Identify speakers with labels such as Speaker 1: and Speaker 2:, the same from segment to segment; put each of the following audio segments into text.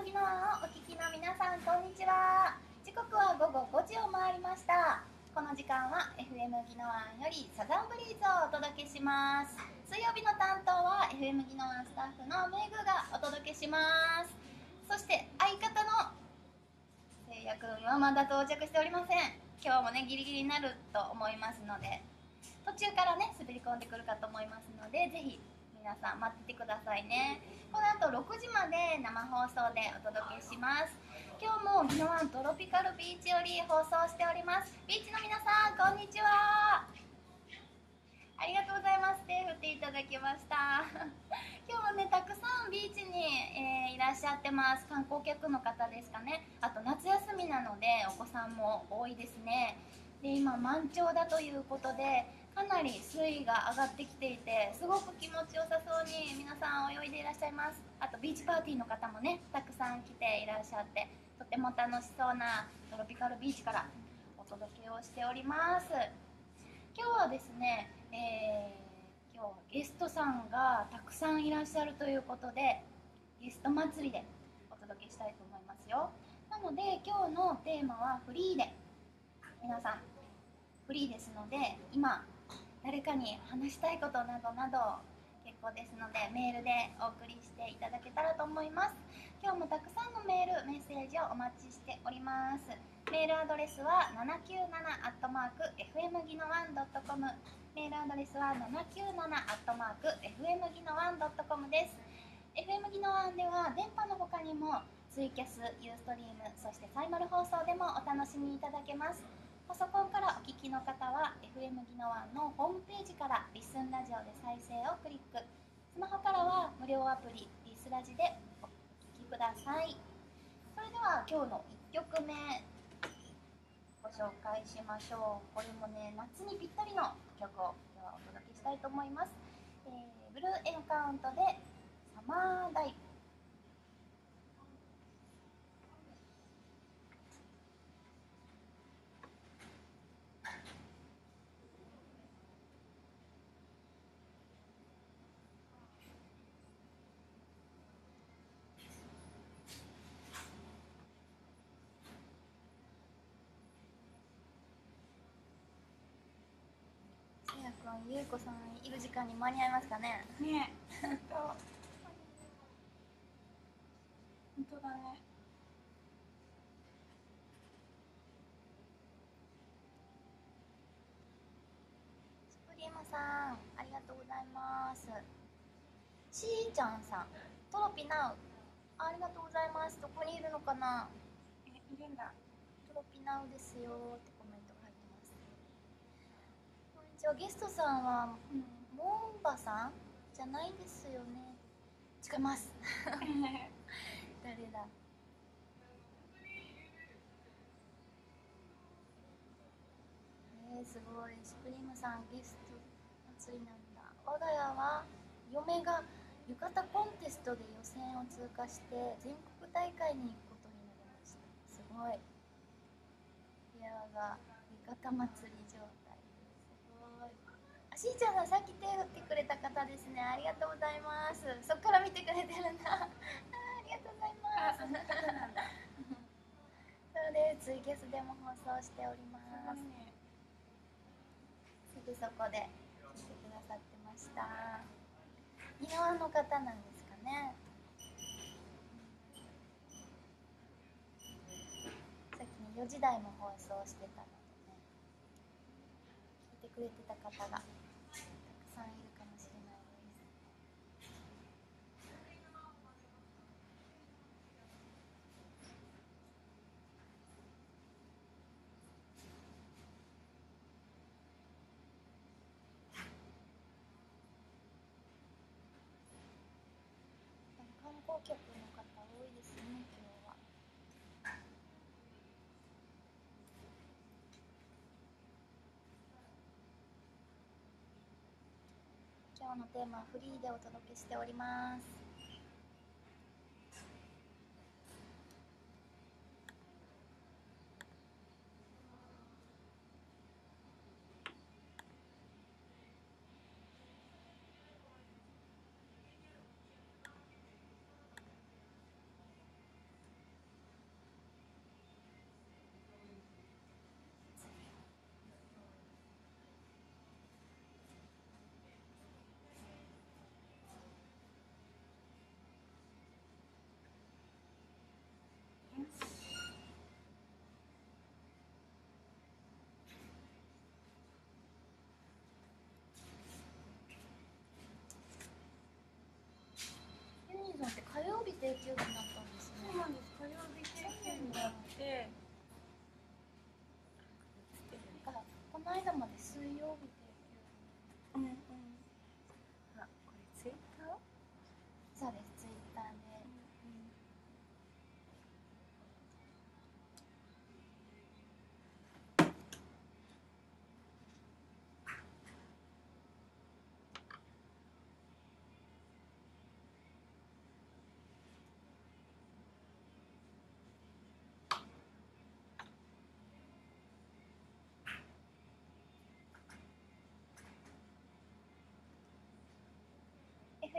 Speaker 1: ぎの案をお聞きの皆さん、こんにちは。時刻は午後5時を回りました。この時間は FM ぎの案よりサザンブリーズをお届けします。水曜日の担当は FM ぎの案スタッフのメグがお届けします。そして相方のせいやくんはまだ到着しておりません。今日もねギリギリになると思いますので、途中からね滑り込んでくるかと思いますので、ぜひ皆さん待っててくださいね。この後6時まで生放送でお届けします。今日も宜野湾トロピカルビーチより放送しております。ビーチの皆さん、こんにちは。ありがとうございます。手振っていただきました。今日はねたくさんビーチに、いらっしゃってます。観光客の方ですかね。あと夏休みなのでお子さんも多いですね。で今満潮だということで、かなり水位が上がってきていて、すごく気持ちよさそうに皆さん泳いでいらっしゃいます。あとビーチパーティーの方もねたくさん来ていらっしゃって、とても楽しそうなトロピカルビーチからお届けをしております。今日はですね、今日はゲストさんがたくさんいらっしゃるということで、ゲスト祭りでお届けしたいと思いますよ。なので今日のテーマはフリーで、皆さんフリーですので、今誰かに話したいことなどなど結構ですので、メールでお送りしていただけたらと思います。今日もたくさんのメールメッセージをお待ちしております。メールアドレスは 797-fm ぎのわん .com、 メールアドレスは 797-fm ぎのわん .com です。 FM ぎのわんでは電波の他にもツイキャス、ユーストリーム、そしてサイマル放送でもお楽しみいただけます。パソコンからお聞きの方は FM ぎのわんのホームページからリスンラジオで再生をクリック、スマホからは無料アプリリスラジでお聞きください。それでは今日の1曲目ご紹介しましょう。これもね夏にぴったりの曲を今日はお届けしたいと思います。ブルーエンカウントでサマーダイ。せいやくん、ゆうこさんいる時間に間に合いますかね。
Speaker 2: ねえ、本当だね。
Speaker 1: スプリームさん、ありがとうございます。しーちゃんさん、トロピナウ、ありがとうございます。どこにいるのかな。
Speaker 2: いるんだ。
Speaker 1: トロピナウですよってコメントが入ってます。こんにちは。ゲストさんは、モンバさんじゃないですよね。違います。誰だ。すごい。スプリームさん、ゲスト祭りなんだ。我が家は嫁が浴衣コンテストで予選を通過して全国大会に行くことになりました。すごい。部屋が浴衣祭り状態。すごい。あ、しーちゃんさん、さっき手振ってくれた方ですね。ありがとうございます。そっから見てくれてるんだ。ありがとうございます。そうです。ツイキャスでも放送しております。すぐそこで聞いてくださってました。宜野湾の方なんですかね。さっきね4時台も放送してたのでね、聞いてくれてた方がたくさんいるかもしれないです。観光客の方多いですね今日は。今日のテーマはフリーでお届けしております。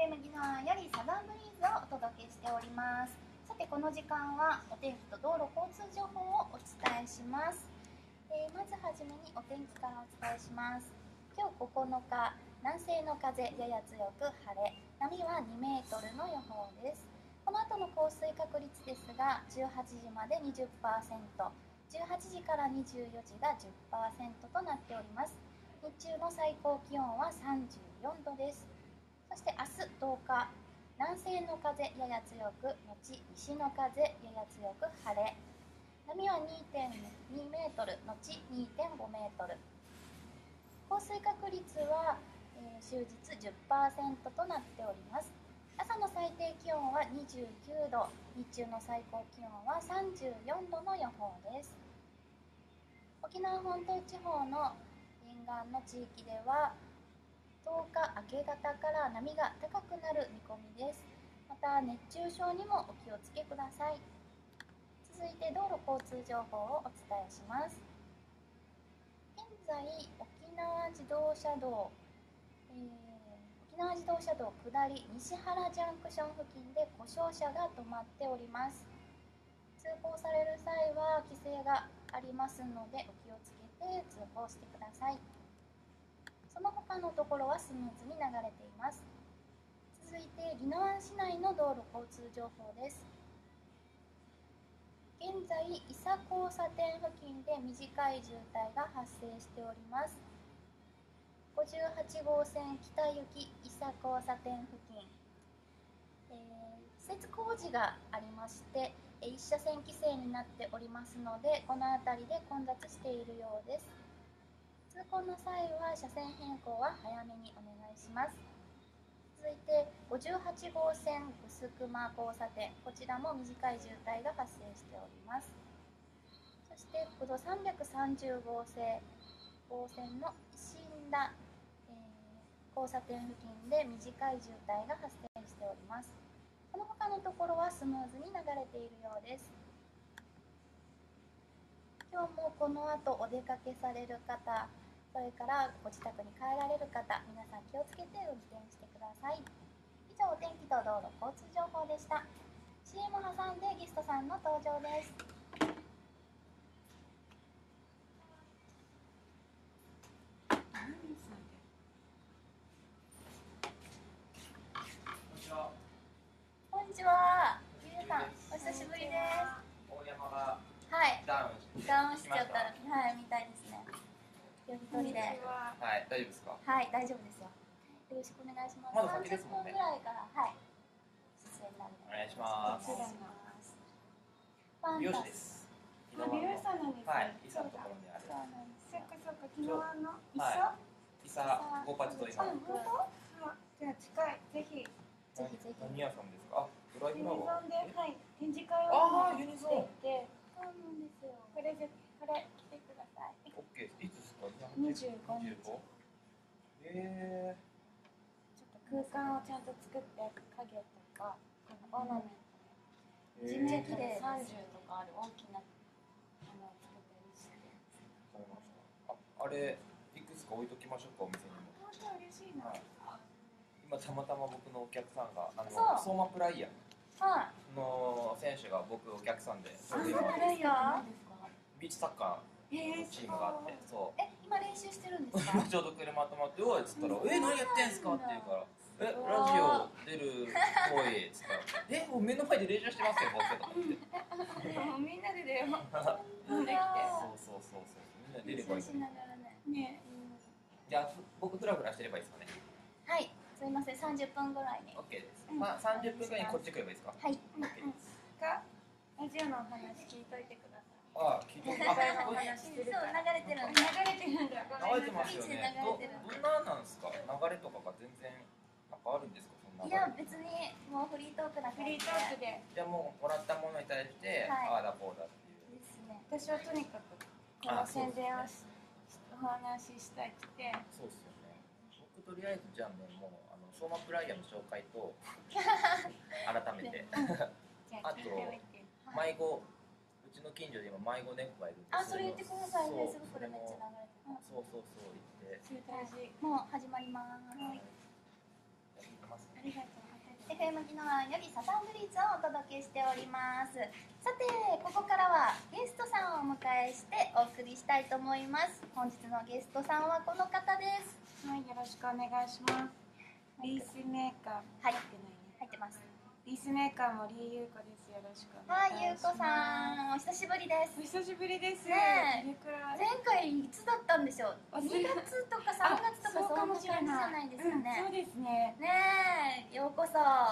Speaker 1: FM 宜野湾よりサザンブリーズをお届けしております。さてこの時間はお天気と道路交通情報をお伝えします。まずはじめにお天気からお伝えします。今日9日、南西の風やや強く晴れ、波は2メートルの予報です。この後の降水確率ですが、18時まで 20%、18時から24時が 10% となっております。日中の最高気温は34度です。そして明日10日、南西の風やや強く、後西の風やや強く晴れ、波は 2.2 メートル、後 2.5 メートル。降水確率は、終日 10% となっております。朝の最低気温は29度、日中の最高気温は34度の予報です。沖縄本島地方の沿岸の地域では10日明け方から波が高くなる見込みです。また熱中症にもお気をつけください。続いて道路交通情報をお伝えします。現在沖縄自動車道、沖縄自動車道下り西原ジャンクション付近で故障車が止まっております。通行される際は規制がありますのでお気をつけて通行してください。その他のところはスムーズに流れています。続いて宜野湾市内の道路交通情報です。現在伊佐交差点付近で短い渋滞が発生しております。58号線北行き伊佐交差点付近、施設工事がありまして一車線規制になっておりますので、この辺りで混雑しているようです。通行の際は車線変更は早めにお願いします。続いて58号線臼熊交差点、こちらも短い渋滞が発生しております。そして国道330号線の石田、交差点付近で短い渋滞が発生しております。この他のところはスムーズに流れているようです。今日もこの後お出かけされる方、それからご自宅に帰られる方、皆さん気をつけて運転してください。以上、お天気と道路交通情報でした。 CM を挟んでゲストさんの登場です。こんにちは。ゆうさん、お久しぶりです。
Speaker 3: 大山が
Speaker 1: はい、
Speaker 3: ダウンして
Speaker 1: ダウンしちゃったら、
Speaker 3: きま
Speaker 1: はい、みたいですね。お一人で。
Speaker 3: はい、大丈夫ですか？
Speaker 1: はい、大丈夫ですよ。よろしくお願いします。
Speaker 3: まだ先ですもんね
Speaker 1: 30分ぐらいから、はい。出演になるので。
Speaker 3: お願いします。
Speaker 1: お願いします。パン
Speaker 3: 美容
Speaker 1: ダ
Speaker 3: 師です。
Speaker 2: 美容師さんなんですね。
Speaker 3: はい、伊佐のところにある。
Speaker 1: そうなんですよ。
Speaker 2: そっかそっか、昨日の一緒。
Speaker 3: はい伊佐ゴパチと今。
Speaker 2: 本当？あ、じゃあ近い。ぜひ。
Speaker 1: ぜひぜひ。
Speaker 3: 何屋さんですか？あ、ドライ
Speaker 2: ユニ
Speaker 3: フラワー。
Speaker 2: ゾンで、はい、展示会
Speaker 3: あー
Speaker 2: を
Speaker 3: ユニゾン
Speaker 2: していて、
Speaker 1: そうなんですよ。
Speaker 2: これ来てください。
Speaker 3: オッケー。いつですか
Speaker 2: 25
Speaker 3: 25？え
Speaker 2: ちょっと空間をちゃんと作って影とかオーナメント、
Speaker 3: ー、
Speaker 2: 人力
Speaker 1: で
Speaker 2: で30とかある大きなものを作ったりして。
Speaker 3: わかりました。あれいくつか置いときましょうか、お店にも。
Speaker 2: 本当嬉しいな。
Speaker 3: はい今たまたま僕のお客さんが
Speaker 1: そう
Speaker 3: 相馬プライヤー
Speaker 1: はい。
Speaker 3: の選手が僕お客さんで、
Speaker 1: あ、そう
Speaker 3: 今
Speaker 1: なんですか。
Speaker 3: ビーチサッカーのチームがあって、そう
Speaker 1: 今練習してるんですか。
Speaker 3: 今ちょうど車止まって「おい」っつったら「何やってんすか?」って言うから「ラジオ出るっぽい」っつったら「もう目の前で練習してますよ僕」とか言って
Speaker 2: もうみんなで出よう。
Speaker 1: そう
Speaker 2: できて
Speaker 3: そうみんな出ればいい
Speaker 1: 練習し
Speaker 3: のに。
Speaker 1: ながらね。
Speaker 2: ね。
Speaker 3: じゃあ僕フラフラしてればいいですかね。
Speaker 1: はい。すいません、30分ぐらいに。
Speaker 3: OK です。まあ30分ぐらいにこっち来ればいいですか。
Speaker 1: はい。
Speaker 3: OK です。
Speaker 2: がラジオのお話聞いといてください。
Speaker 3: ああ聞いて
Speaker 2: 展示会のお
Speaker 3: 流
Speaker 2: 話してるから。
Speaker 1: そう流れてるんで
Speaker 2: 流れてるんだ。ごめんなさい。
Speaker 3: れてますよね。どんななんですか、流れとかが全然なんかあるんですか、そんない
Speaker 1: や別にもうフリートークだから。
Speaker 2: フリートークで。
Speaker 3: じゃあもうもらったものに対して、
Speaker 1: はい
Speaker 3: ああだこうだっていう。
Speaker 1: ですね。
Speaker 2: 私はとにかくこの宣伝をお話ししたいって。
Speaker 3: そうっすよね。僕とりあえずじゃあね、もう相馬プライヤーの紹介と改めて
Speaker 2: じゃあ聞いておいて。
Speaker 3: 迷子、うちの近所で今迷子猫がいるんですけど、
Speaker 1: あ、それ言ってください。
Speaker 3: そう
Speaker 1: フェイスブックでめっちゃ流れてる。
Speaker 3: そう言って
Speaker 2: それ大事。
Speaker 1: もう始まります。
Speaker 3: やってますね。
Speaker 2: ありがとう。
Speaker 1: FM ギノワンよりサザンブリーズをお届けしております。さて、ここからはゲストさんをお迎えしてお送りしたいと思います。本日のゲストさんはこの方です。
Speaker 2: はい、よろしくお願いします。リースメーカー
Speaker 1: はい
Speaker 2: 入ってないね。
Speaker 1: 入ってます。
Speaker 2: リースメーカー森井優子です。よろしくお
Speaker 1: はい、
Speaker 2: 願いします。
Speaker 1: ゆうこさん、お久しぶりです。
Speaker 2: お久しぶりです。
Speaker 1: ねえ
Speaker 2: どれくらい
Speaker 1: 前回いつだったんでしょう。2
Speaker 2: 忘れ
Speaker 1: 月とか3月とか
Speaker 2: そうか
Speaker 1: そんな感じじ
Speaker 2: もしれない。
Speaker 1: ゃないですかね。
Speaker 2: そうですね。
Speaker 1: ねえ、ようこそ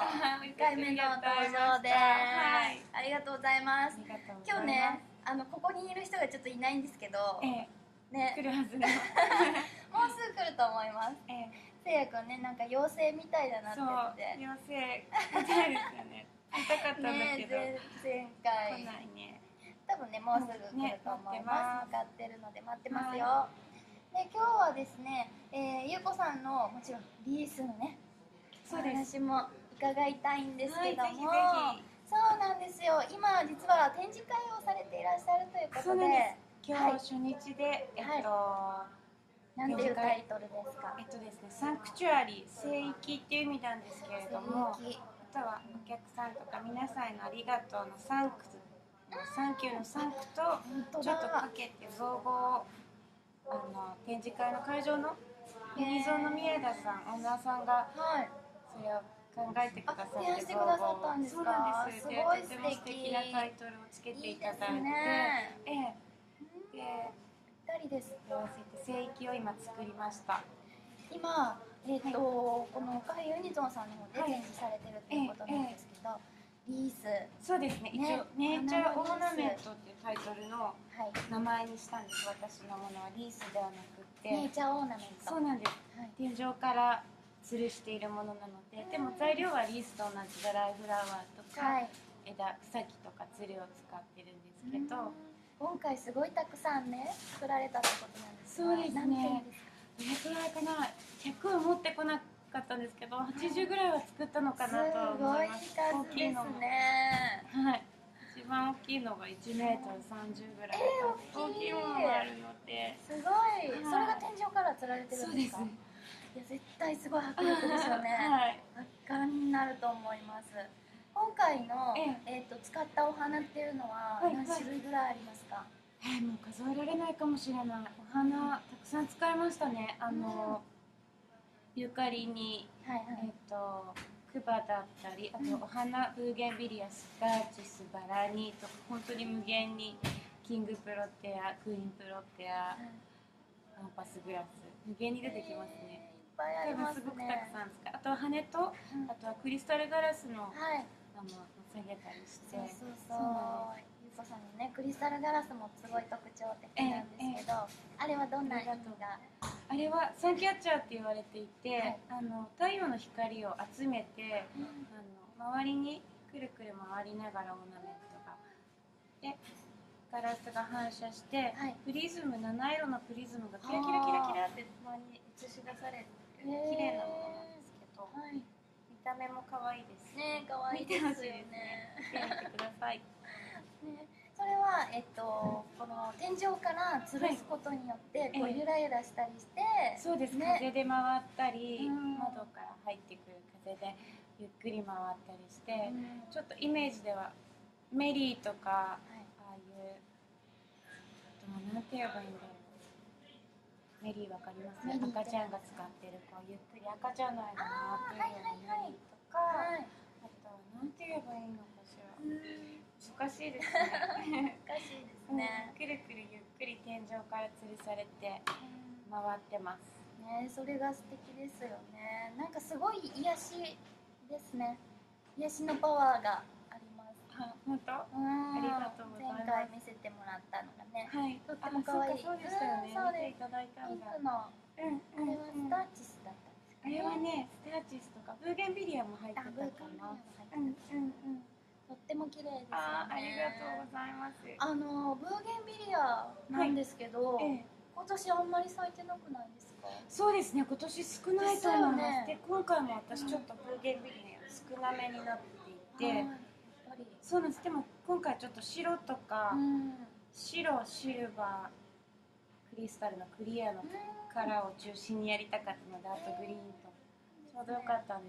Speaker 1: 1回目の登場で、
Speaker 2: はい。
Speaker 1: ありがとうございます。
Speaker 2: ありがとうございます。
Speaker 1: 今日ね、ここにいる人がちょっといないんですけど、
Speaker 2: ええ、
Speaker 1: ね、
Speaker 2: 来るはずの。
Speaker 1: もうすぐ来ると思います。
Speaker 2: ええ、
Speaker 1: せいやくんね、なんか妖精みたいだなって
Speaker 2: そう、
Speaker 1: 言って
Speaker 2: 妖精みたいですよね。見たかったんだ
Speaker 1: ね
Speaker 2: けど、
Speaker 1: 前
Speaker 2: 来
Speaker 1: 回
Speaker 2: ないね。
Speaker 1: 多分ね、もうすぐ来ると思います。
Speaker 2: ね
Speaker 1: 向かってるので待ってますよ。で、今日はですね、ゆうこさんのもちろんリースのね、
Speaker 2: そうです。
Speaker 1: 話も伺いたいんですけども、
Speaker 2: はい、ぜひぜひ。
Speaker 1: そうなんですよ。今実は展示会をされていらっしゃるということ
Speaker 2: そうなん
Speaker 1: で、
Speaker 2: です。今日初日で、
Speaker 1: なんていうタイトルですか？
Speaker 2: ですね、サンクチュアリー、聖域っていう意味なんですけれども、あ
Speaker 1: 聖域
Speaker 2: とはお客さんとか皆さんへのありがとうのサンクス、サンキューのサンクと
Speaker 1: 本当
Speaker 2: ちょっとか
Speaker 1: だ。
Speaker 2: けて造語を展示会の会場のユニゾーの宮田さん、オーナーさんが
Speaker 1: はい。
Speaker 2: それを考えてくださって
Speaker 1: 提案してくださったんですか？
Speaker 2: そうなんです。
Speaker 1: す
Speaker 2: で、
Speaker 1: ごい
Speaker 2: とても素敵なタイトルをつけていただいて、
Speaker 1: いいですね。
Speaker 2: ええ、で、
Speaker 1: ぴったりです。
Speaker 2: 合わせて聖域を今作りました。
Speaker 1: 今、このカフェユニゾンさんの方で展示されてるということなんですけど、リース、
Speaker 2: そうですね。一
Speaker 1: ね
Speaker 2: 応、ネイチャーオーナメントっていうタイトルの
Speaker 1: はい、
Speaker 2: 名前にしたんです。私のものはリースではなくって、
Speaker 1: ネイチャーオーナメント。
Speaker 2: そうなんです。
Speaker 1: はい、
Speaker 2: 天井から吊るしているものなので、でも材料はリースと同じドライフラワーとか、
Speaker 1: はい。
Speaker 2: 枝、草木とかつるを使ってるんですけど、
Speaker 1: 今回すごいたくさんね作られたってことなんですが、
Speaker 2: そうですね
Speaker 1: 何点ですか？
Speaker 2: どれくらいかな、100は持ってこなかったんですけど、80ぐらいは作ったのかなとは
Speaker 1: すごい
Speaker 2: 思います。
Speaker 1: 数ですね。
Speaker 2: はい。一番大きいのが1メートル30ぐらい。
Speaker 1: 大きい
Speaker 2: 大きいものもあるので。
Speaker 1: すごい、それが天井から吊られてるんですか？
Speaker 2: そう
Speaker 1: いや絶対すごい迫力ですよね。
Speaker 2: はい。
Speaker 1: 圧巻になると思います。今回の、
Speaker 2: え
Speaker 1: 使ったお花っていうのは
Speaker 2: はい
Speaker 1: 何種類ぐらいありますか？
Speaker 2: もう数えられないかもしれない。お花たくさん使いましたね。ユーカリに
Speaker 1: はいはい。
Speaker 2: クバだったり、あとお花、ブーゲンビリア、スターチス、バラニとか、本当に無限にキングプロテア、クイーンプロテア、パンパスグラス、無限に出てきますね。
Speaker 1: いっぱいあります
Speaker 2: すごくたく
Speaker 1: ね。
Speaker 2: さん使う。あとは羽と、
Speaker 1: うん
Speaker 2: あとはクリスタルガラスの
Speaker 1: はい。
Speaker 2: 下げたりして。
Speaker 1: そうそうそう。
Speaker 2: そうなん
Speaker 1: ゆうこさんのねクリスタルガラスもすごい特徴的なんですけど、あれはどんな意味が？
Speaker 2: あれはサンキャッチャーって言われていて、
Speaker 1: はい
Speaker 2: 太陽の光を集めて、周りにくるくる回りながらオーナメントがでガラスが反射して、
Speaker 1: はい
Speaker 2: プリズム七色のプリズムがキラキラキラキラって周りに映し出されて綺麗なものなんですけど、
Speaker 1: はい。
Speaker 2: 見た目も可愛いです。
Speaker 1: ね可愛い
Speaker 2: 見
Speaker 1: ですよ
Speaker 2: てほしいです
Speaker 1: ね。
Speaker 2: ね。見てみてください。
Speaker 1: ね、それは、この天井から吊るすことによって、こう
Speaker 2: ええ
Speaker 1: ゆらゆらしたりして、
Speaker 2: そうです、
Speaker 1: ね
Speaker 2: 風で回ったり、
Speaker 1: うん
Speaker 2: 窓から入ってくる風でゆっくり回ったりして、
Speaker 1: うん
Speaker 2: ちょっとイメージではメリーとか、
Speaker 1: はい
Speaker 2: ああいうなんて言えばいいんだろう、メリーわかりますね、
Speaker 1: メリーって
Speaker 2: 赤ちゃんが使ってるこうゆっくり赤ちゃんの間に回ってるような
Speaker 1: はいはいはい
Speaker 2: メリーとか、
Speaker 1: はい、
Speaker 2: あとはなんて言えばいいのかしら、
Speaker 1: うん
Speaker 2: 難しいですね
Speaker 1: 難しいですね。
Speaker 2: くるくるゆっくり天井から吊るされて回ってます
Speaker 1: ね、それが素敵ですよね。なんかすごい癒しですね。癒しのパワーがあります。
Speaker 2: 本当ありがとうございます
Speaker 1: 前回見せてもらったのがね、
Speaker 2: はい、
Speaker 1: とっても可愛い。
Speaker 2: そうでしたよね。
Speaker 1: そうです。
Speaker 2: 見ていただいた
Speaker 1: ピン
Speaker 2: んだ。
Speaker 1: クのあ
Speaker 2: うん
Speaker 1: れはスターチスだったんですか
Speaker 2: あれはね、スターチスとかブーゲンビリアも入ってたか
Speaker 1: ブーゲンビリア
Speaker 2: な。
Speaker 1: も入って
Speaker 2: うん。
Speaker 1: とっても綺麗ですよね。
Speaker 2: ありがとうございます。
Speaker 1: ブーゲンビリアなんですけど、
Speaker 2: ええ
Speaker 1: 今年あんまり咲いてなくないですか？
Speaker 2: そうですね、今年少ないと思います。
Speaker 1: ですよね
Speaker 2: で、今回も私ちょっとブーゲンビリア少なめになっていて、
Speaker 1: はいやっぱり。
Speaker 2: そうなんです。でも今回ちょっと白とか、白、シルバー、クリスタルのクリアのカラーを中心にやりたかったので、あとグリーンとちょうどよかったんですけど、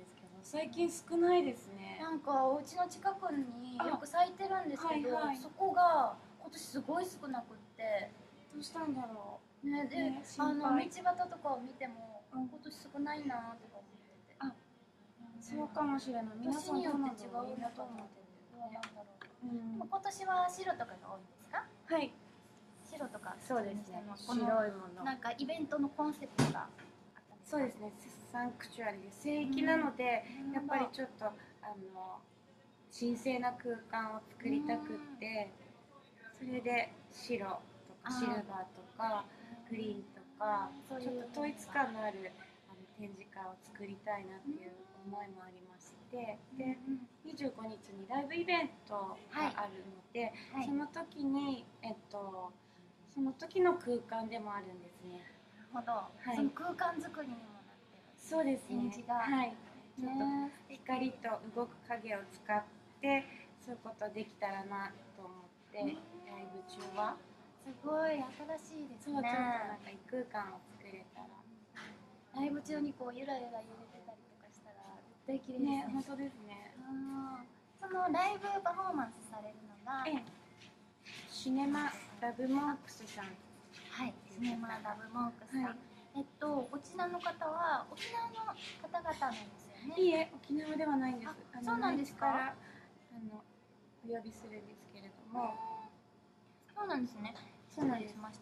Speaker 2: 最近少ないですね。
Speaker 1: なんかお家の近くによく咲いてるんですけど、
Speaker 2: はいはい
Speaker 1: そこが今年すごい少なくって、
Speaker 2: どうしたんだろ
Speaker 1: ね、で、
Speaker 2: ね
Speaker 1: 道
Speaker 2: 心配
Speaker 1: 端とかを見ても、今年少ないなとか思ってて、
Speaker 2: あう。そうかもしれない。皆
Speaker 1: 年
Speaker 2: さん
Speaker 1: によって違
Speaker 2: どうなんだろう。
Speaker 1: うなと思ってて、どうなんだろう。
Speaker 2: うん
Speaker 1: でも今年は白とかが多いんですか？
Speaker 2: はい、
Speaker 1: 白とか。
Speaker 2: そうですね。
Speaker 1: こ
Speaker 2: 白い
Speaker 1: の
Speaker 2: もの。
Speaker 1: なんかイベントのコンセプトがあったんですか？
Speaker 2: そうですね。サンクチュアリで聖域なので、やっぱりちょっと神聖な空間を作りたくって、それで白とかシルバーとかグリーンとかちょっと統一感のある展示会を作りたいなっていう思いもありまして、で25日にライブイベントがあるので、
Speaker 1: はい、
Speaker 2: その時にその時の空間でもあるんですね。
Speaker 1: なるほど、
Speaker 2: い
Speaker 1: その空間作りにもなってる。
Speaker 2: そうですね。
Speaker 1: 展示が
Speaker 2: はい。ちょっ
Speaker 1: ね、
Speaker 2: と光と動く影を使ってそういうことできたらなと思って、ライブ中は
Speaker 1: すごい新しいです
Speaker 2: そうちょっと
Speaker 1: ね。
Speaker 2: なんか異空間を作れたら
Speaker 1: ライブ中にこうゆらゆら揺れてたりとかしたら絶対綺麗ですね。
Speaker 2: ね。本当ですね。
Speaker 1: そのライブパフォーマンスされるのが、
Speaker 2: シネマラブモンクスさん。
Speaker 1: はい、シネマラブモンクスさん。
Speaker 2: はい
Speaker 1: こちらの方は沖縄の方々なんですよね。
Speaker 2: いいえ、沖縄ではないんです。
Speaker 1: そうなんですか？
Speaker 2: 内地からお呼びするんですけれども。
Speaker 1: そうなんですね。
Speaker 2: そうなんです。
Speaker 1: 失礼しました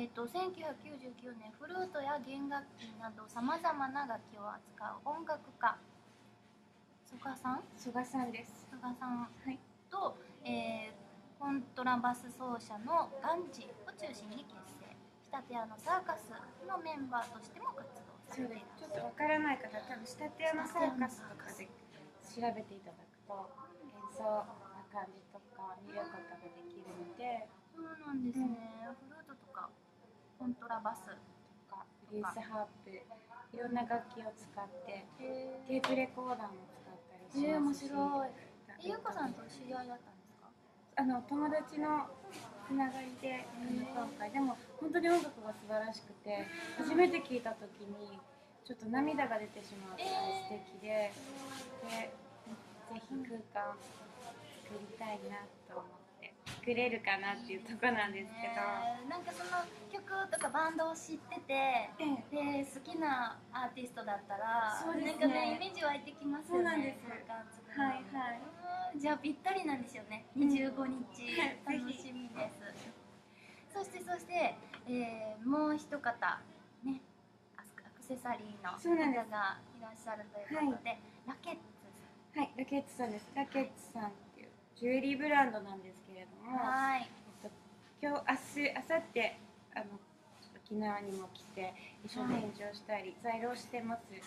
Speaker 1: 。1999年フルートや弦楽器などさまざまな楽器を扱う音楽家曽我さん
Speaker 2: 曽我さんです。
Speaker 1: 曽我さん
Speaker 2: はい
Speaker 1: と、コントラバス奏者のガンジを中心に結成、仕立て屋のサーカスのメンバーとしても活動さ
Speaker 2: そう
Speaker 1: れてい
Speaker 2: です。ちょっ
Speaker 1: る。
Speaker 2: とわからない方、多分仕立て屋のサーカスとかで調べていただくと演奏な感じとか見ることができるので、
Speaker 1: そうなんですね。フルートとかコントラバス
Speaker 2: とかベースハープ、いろんな楽器を使ってテープレコーダーも使ったりしますし、
Speaker 1: 面白い。ゆうこさんと知り合いだったんですか？
Speaker 2: 友達のつながりで今回でも本当に音楽が素晴らしくて、初めて聞いた時にちょっと涙が出てしまうくらい素敵で、ぜひ空間作りたいなと思って作れるかなっていうとこなんですけど、
Speaker 1: なんかその曲とかバンドを知ってて、で好きなアーティストだったら、
Speaker 2: そうですね、
Speaker 1: なんかねイメージ湧いてきますよね。
Speaker 2: そうなんです。はいはい。
Speaker 1: じゃあぴったりなんですよね。25日、楽しみです。そしてもう一方ね、アクセサリーの方がいらっしゃるということで、ラケッツさん。
Speaker 2: はい、ラケッツさんです。ラケッツさんっていうジュエリーブランドなんですけれども、
Speaker 1: はい。
Speaker 2: 今日明日明後日沖縄にも来て一緒に展示をしたり、在廊してます。で、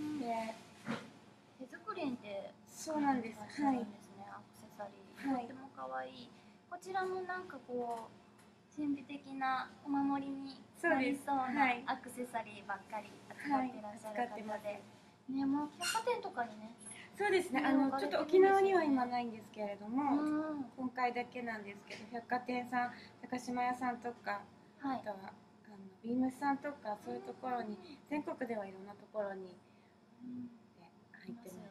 Speaker 1: 手作りで
Speaker 2: そうなんです。
Speaker 1: はい。アクセサリー、とても可愛い。こちらもなんかこう神秘的なお守りになりそうなアクセサリーばっかり扱ってらっしゃる方で、ね、もう百貨店とかにね。
Speaker 2: そうですね。ちょっと沖縄には今ないんですけれども、今回だけなんですけど、百貨店さん、高島屋さんとか、あとはビームスさんとかそういうところに、全国ではいろんなところに入ってます。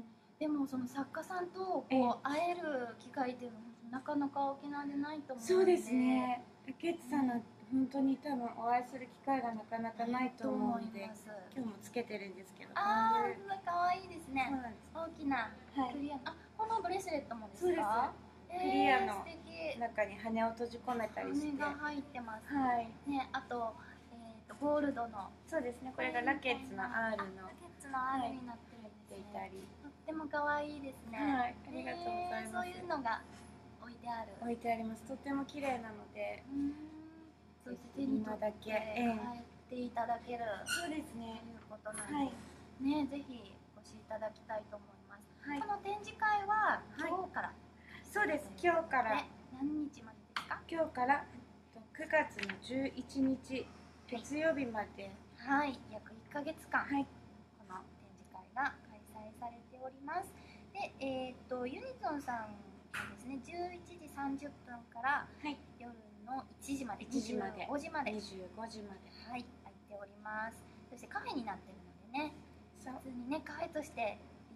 Speaker 1: でもその作家さんとこう会える機会っていうのはなかなか沖縄でないと思うので。
Speaker 2: そうですね。ラケッツさんの本当に多分お会いする機会がなかなかないと思うので、今日もつけてるんですけど。
Speaker 1: ああ、可愛いですね。大きなクリアの、このブレスレットもですか？
Speaker 2: クリアの中に羽を閉じ込めたりして。
Speaker 1: 羽が入ってます。
Speaker 2: はい。
Speaker 1: ね、あとゴールドの。
Speaker 2: そうですね。これがラケッツの R の。
Speaker 1: ラケッツの R になってるんですね。とっても可愛いですね。
Speaker 2: はい。ありがとうございます。
Speaker 1: そういうのが置いてある。
Speaker 2: 置いてあります。とっても綺麗なので。
Speaker 1: そして手に取って帰っていただける。
Speaker 2: そうですね。
Speaker 1: ということなんで、ね、ぜひお越しいただきたいと思います。この展示会は今日から。
Speaker 2: そうです。今日から。
Speaker 1: 何日までですか？
Speaker 2: 今日から9月の11日月曜日まで。
Speaker 1: はい、約1ヶ月間、この展示会が開催されております。で、ユニゾンさんがですね、11時30分から夜の1時まで、25時まで、はい、開いております。そしてカフェになってるのでね、普通にねカフェとして利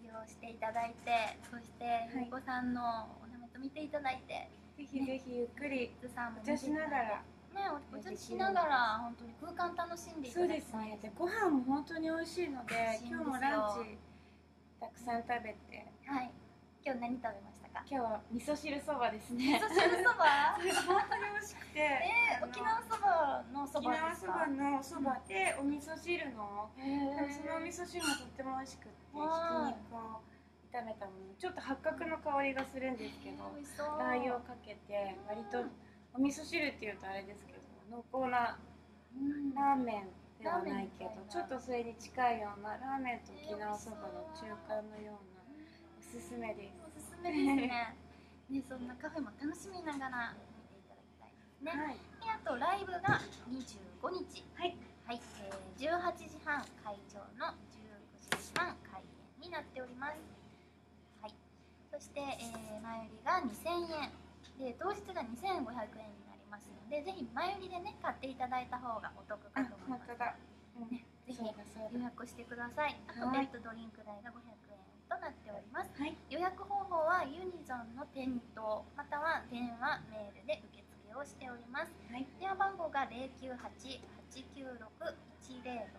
Speaker 1: をしていただいて、そしてゆうこさんのオーナメント見ていただいて、
Speaker 2: ぜひぜひゆっくり
Speaker 1: ずさんも
Speaker 2: お茶しながら。
Speaker 1: ね、お茶しながら本当に空間楽しんでいた
Speaker 2: そうで
Speaker 1: だきたい
Speaker 2: すね。でご飯も本当に美味しいので、今日もランチたくさん食べて。
Speaker 1: はい。今日何食べましたか？
Speaker 2: 今日は味噌汁そばですね。
Speaker 1: 味噌汁そば？
Speaker 2: 本当に美味しくて。
Speaker 1: 沖縄そばのそばですか？
Speaker 2: 沖縄そばのそばでお味噌汁の、そのお味噌汁もとっても美味しくて、ひき肉を炒めたもの、ちょっと八角の香りがするんですけど、ラー油をかけて、割とお味噌汁っていうとあれですけど、濃厚なラーメンではないけど、ちょっとそれに近いようなラーメンと沖縄そばの中間のようなおすすめです。
Speaker 1: おすすめですね。ね、そんなカフェも楽しみながら見ていただきたいですね。
Speaker 2: はい。
Speaker 1: で、あとライブが25日。
Speaker 2: はい。
Speaker 1: はい、18時半会場の19時半開演になっております。はい。そして、前売りが2000円で、当日が2500円になりますので、ぜひ前売りでね買っていただいた方がお得かと思います。
Speaker 2: 本当だ。
Speaker 1: ね、ぜひ予約してください。あとベッドドリンク代が500円となっております。
Speaker 2: はい。
Speaker 1: 予約方法はユニゾンの店頭または電話メールで受付をしております。
Speaker 2: はい。
Speaker 1: 電話番号が098-896-1060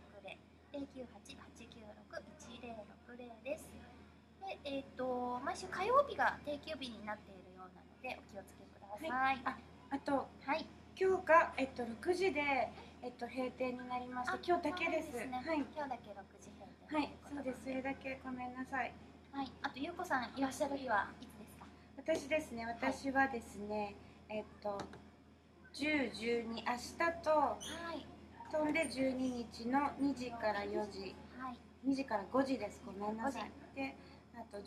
Speaker 1: 098-896-1060です。で、毎週火曜日が定休日になっているようなのでお気をつけください。
Speaker 2: はい。あと、
Speaker 1: はい。
Speaker 2: 今日が6時で閉店になりました。今日だけです。
Speaker 1: ね、
Speaker 2: はい。
Speaker 1: 今日だけ6時閉店。
Speaker 2: はい、そうです。それだけごめんなさい。
Speaker 1: はい。あとゆうこさんいらっしゃる日はいつですか？
Speaker 2: 私ですね。私はですね、10、12、明日と、
Speaker 1: はい。
Speaker 2: 飛んで12日の2時から4時、
Speaker 1: はい。
Speaker 2: 2時から5時です。ごめんなさい。で、あと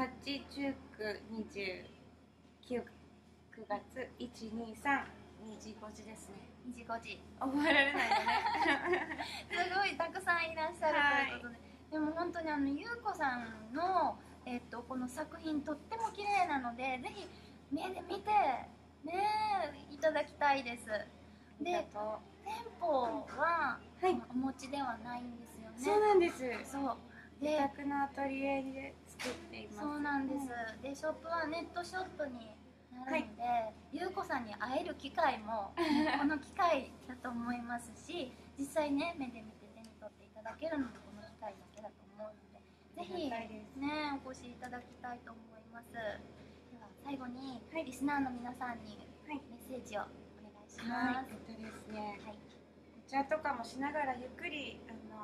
Speaker 2: 18、19、20、9月、1、2、3、2時、5時ですね。
Speaker 1: 2時5時。
Speaker 2: 覚えられないよね。
Speaker 1: すごいたくさんいらっしゃるということで、でも本当にゆうこさんの、この作品とっても綺麗なので、ぜひ目で見てねいただきたいです。で、店舗は、お持ちではないんですよね。
Speaker 2: そうなんです。
Speaker 1: そう
Speaker 2: 自宅のアトリエで作っています。
Speaker 1: そうなんです。で、ショップはネットショップになるので、ゆうこさんに会える機会もこの機会だと思いますし、実際ね目で見て手に取っていただけるのもこの機会だけだと思うので、ぜひねお越しいただきたいと思います。では最後に、リスナーの皆さんにメッセージをお願いします。
Speaker 2: ですね。お茶とかもしながらゆっくり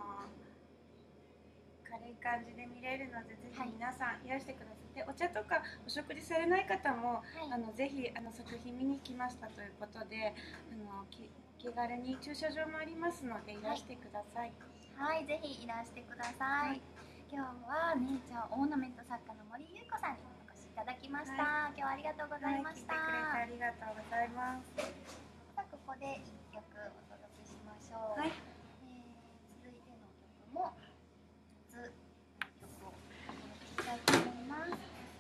Speaker 2: 軽い感じで見れるので、ぜひ皆さんいらしてください。で、お茶とかお食事されない方も、ぜひ作品見に来ましたということで、気軽に駐車場もありますのでいらしてください。
Speaker 1: はい、ぜひいらしてください。今日はネイチャーオーナメント作家の森ゆうこさんにお越しいただきました。今日はありがとうございました。
Speaker 2: 来てくれてありがとうございます。
Speaker 1: ここで一曲お届けしましょう。続いての曲も夏の曲をお届けしたいと思います。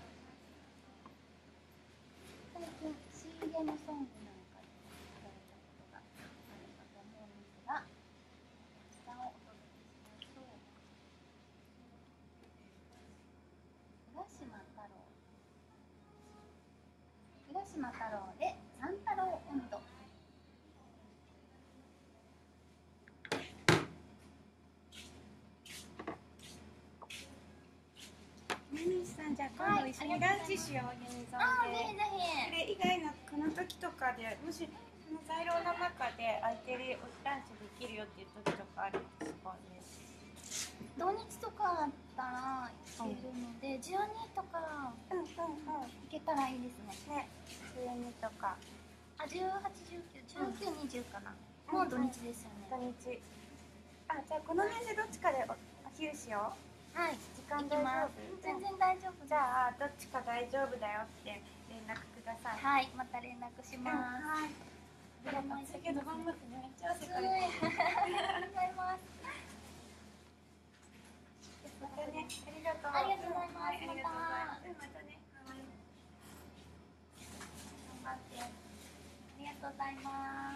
Speaker 1: 最近 CM ソングなんかで聞かれたことがあるかと思うんですが、こちらをお届けしましょう。浦島太郎で三太郎音頭。
Speaker 2: じゃあ今度一緒にランチしよう、ユニゾンで。
Speaker 1: ぜひぜひ。
Speaker 2: それ以外のこの時とかで、もしこの在廊の中で空いてるランチできるよっていう時とかあるんですかね。
Speaker 1: 土日とかあったら行けるので、12とか行けたらいいですね。
Speaker 2: 12とか。
Speaker 1: あ、18、19、19、20かな。もう土日ですよね。
Speaker 2: 土日。あ、じゃあこの辺でどっちかでお昼しよう。
Speaker 1: はい、
Speaker 2: 時間大丈夫？
Speaker 1: 全然大丈夫。
Speaker 2: じゃあどっちか大丈夫だよって連絡ください。
Speaker 1: はい、また連絡します。
Speaker 2: はい。ありがとう。先ほど頑張ってね。めっちゃ汗かいてる。
Speaker 1: ありがとうございます。
Speaker 2: またね。ありがとう。
Speaker 1: ありがとうございます。
Speaker 2: ありがとうございます。またね。
Speaker 1: 頑張って。ありがとうございます。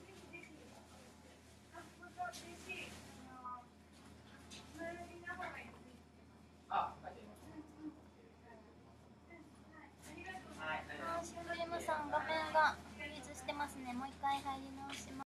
Speaker 2: 嬉しい。
Speaker 1: もう一回入り直します。